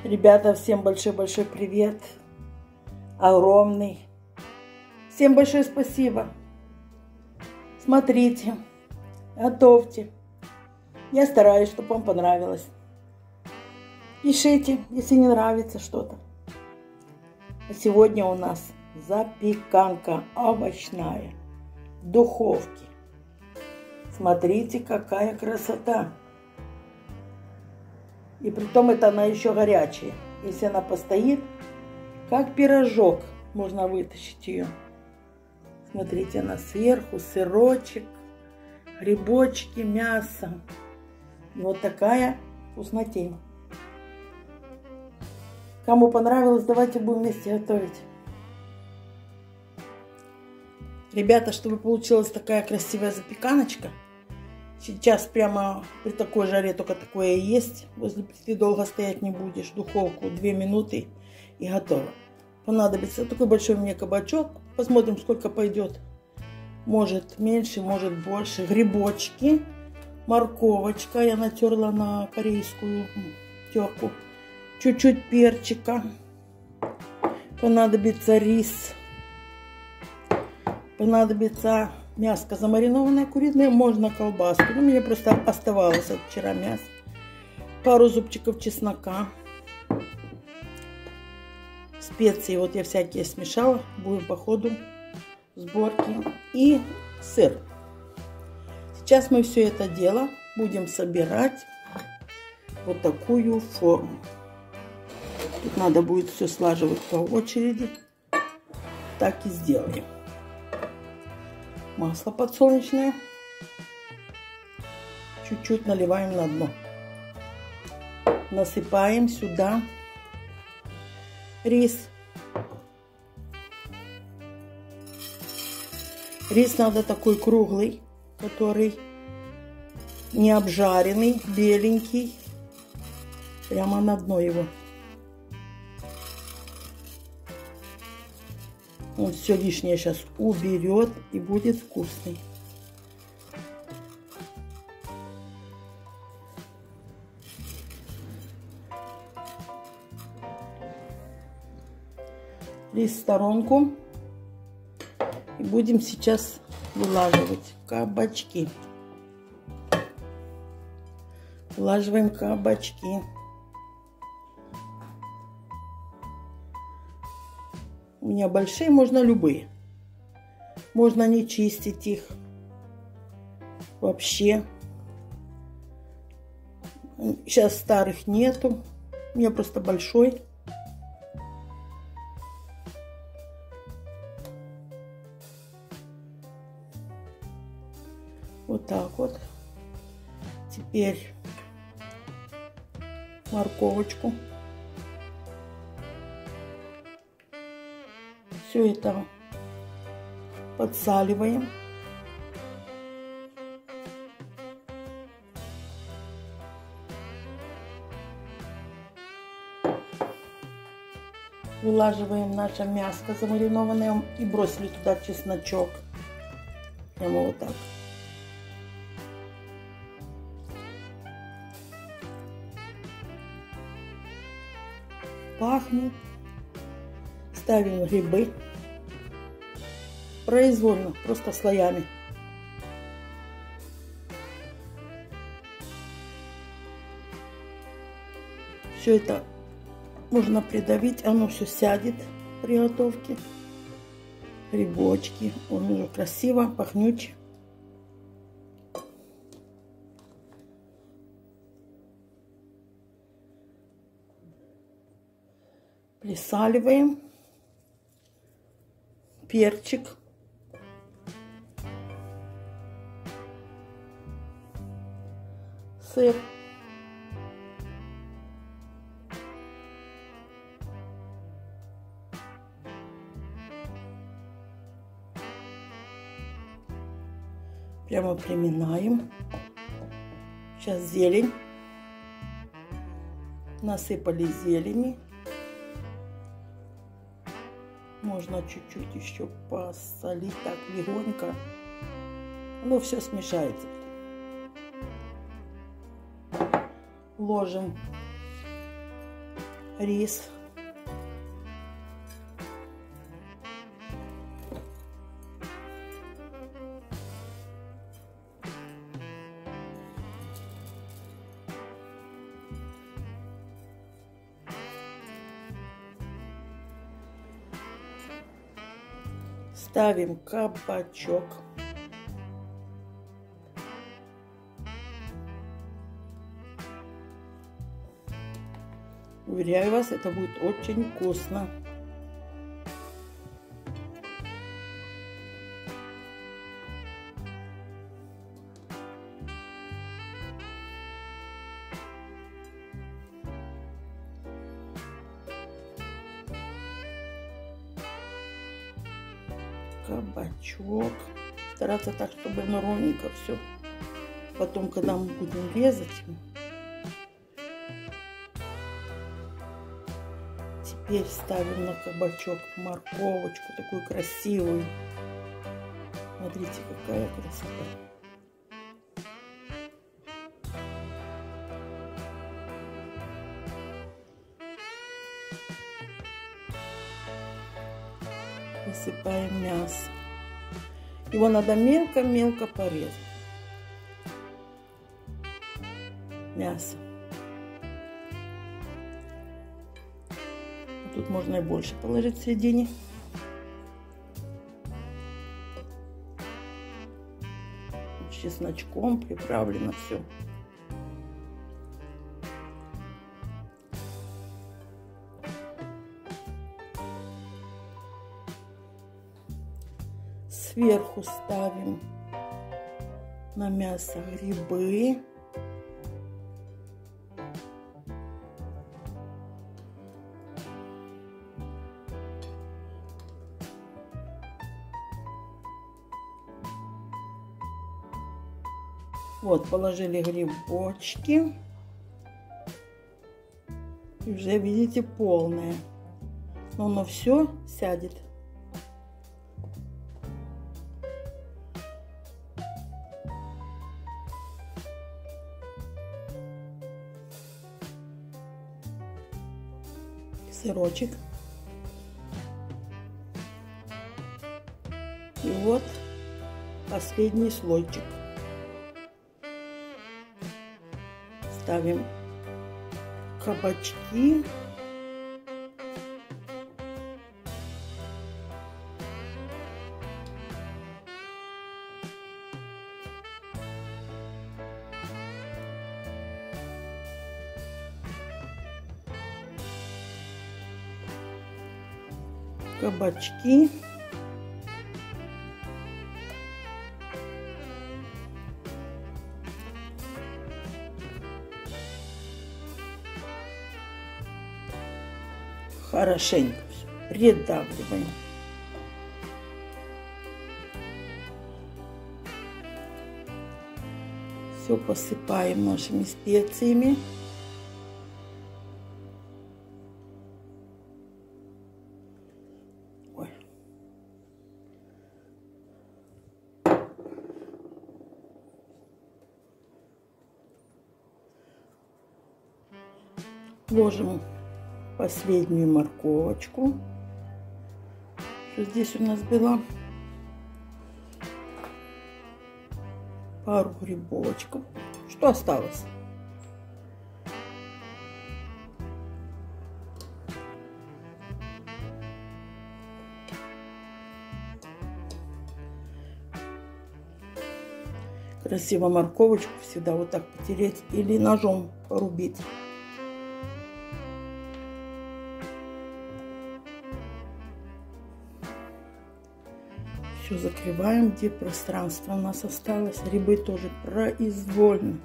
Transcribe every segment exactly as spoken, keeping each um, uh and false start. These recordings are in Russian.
Ребята, всем большой-большой привет. Огромный. Всем большое спасибо. Смотрите, готовьте. Я стараюсь, чтобы вам понравилось. Пишите, если не нравится что-то. А сегодня у нас запеканка овощная в духовке. Смотрите, какая красота. И притом это она еще горячая. Если она постоит, как пирожок, можно вытащить ее. Смотрите, она сверху, сырочек, грибочки, мясо. И вот такая вкуснотень. Кому понравилось, давайте будем вместе готовить. Ребята, чтобы получилась такая красивая запеканочка, сейчас прямо при такой жаре только такое и есть. Возле плиты долго стоять не будешь. Духовку две минуты и готово. Понадобится такой большой мне кабачок. Посмотрим, сколько пойдет. Может меньше, может больше. Грибочки, морковочка. Я натерла на корейскую терку. Чуть-чуть перчика. Понадобится рис. Понадобится мяско замаринованное куриное, можно колбаску. Ну, у меня просто оставалось от вчера мясо. Пару зубчиков чеснока. Специи вот я всякие смешала. Будем по ходу сборки. И сыр. Сейчас мы все это дело будем собирать вот такую форму. Тут надо будет все слаживать по очереди. Так и сделаем. Масло подсолнечное. Чуть-чуть наливаем на дно. Насыпаем сюда рис. Рис надо такой круглый, который не обжаренный, беленький. Прямо на дно его. Он все лишнее сейчас уберет и будет вкусный. Рис в сторонку. И будем сейчас вылаживать кабачки. Вылаживаем кабачки. У меня большие, можно любые. Можно не чистить их вообще. Сейчас старых нету. У меня просто большой. Вот так вот. Теперь морковочку. Все это подсаливаем. Вылаживаем наше мяско замаринованное и бросили туда чесночок. Прямо вот так. Пахнет. Ставим грибы. Произвольно, просто слоями. Все это можно придавить, оно все сядет при готовке. Грибочки, он уже красиво, пахнючий. Присаливаем. Перчик. Сыр. Прямо приминаем. Сейчас зелень. Насыпали зелени. Можно чуть-чуть еще посолить так легонько. Оно все смешается. ложим рис. Ставим кабачок. Уверяю вас, это будет очень вкусно. Кабачок. Стараться так, чтобы оно ровненько все. Потом, когда мы будем резать, теперь ставим на кабачок морковочку, такую красивую. Смотрите, какая красота. Высыпаем мясо. Его надо мелко-мелко порезать. Мясо. Тут можно и больше положить в середине. С чесночком приправлено все. Сверху ставим на мясо грибы. Вот, положили грибочки. И уже, видите, полное. Но оно все сядет. Сырочек. И вот последний слойчик. Ставим кабачки. Кабачки. Хорошенько все придавливаем. Все посыпаем нашими специями. Ой. Ложим последнюю морковочку, что здесь у нас была, пару грибочков, что осталось. Красиво морковочку всегда вот так потереть или ножом порубить. Все закрываем, где пространство у нас осталось. Грибы тоже произвольно.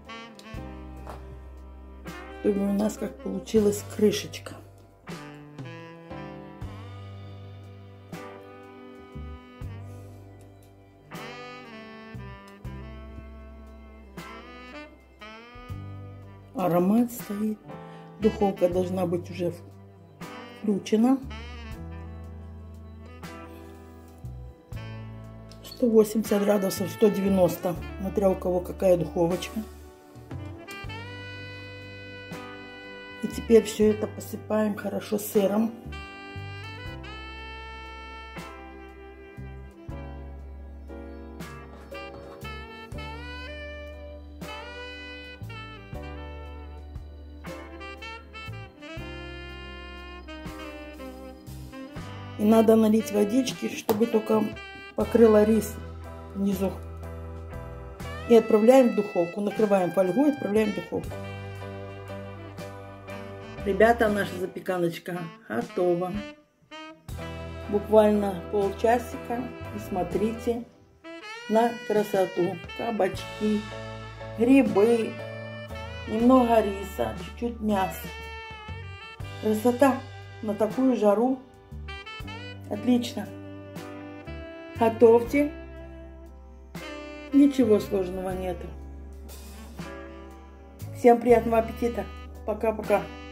Чтобы у нас как получилась крышечка. Аромат стоит. Духовка должна быть уже включена. сто восемьдесят градусов, сто девяносто, смотря у кого какая духовочка. И теперь все это посыпаем хорошо сыром. И надо налить водички, чтобы только покрыла рис внизу. И отправляем в духовку. Накрываем фольгой и отправляем в духовку. Ребята, наша запеканочка готова. Буквально полчасика. И смотрите на красоту. Кабачки, грибы, немного риса, чуть-чуть мяса. Красота на такую жару. Отлично. Готовьте. Ничего сложного нету. Всем приятного аппетита. Пока-пока.